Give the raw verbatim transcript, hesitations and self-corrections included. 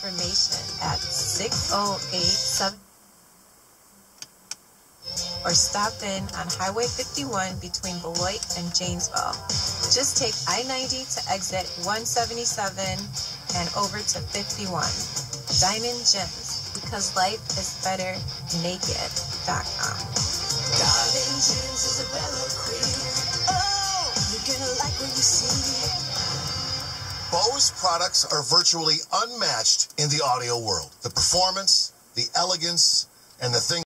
information at six oh eight seven or stop in on Highway fifty-one between Beloit and Janesville. Just take I ninety to exit one seventy-seven and over to fifty-one. Diamond Gems, because life is better naked dot com. Diamond Gems is a Bella Queen. Oh, you're gonna like what you see. Bose products are virtually unmatched in the audio world. The performance, the elegance, and the thing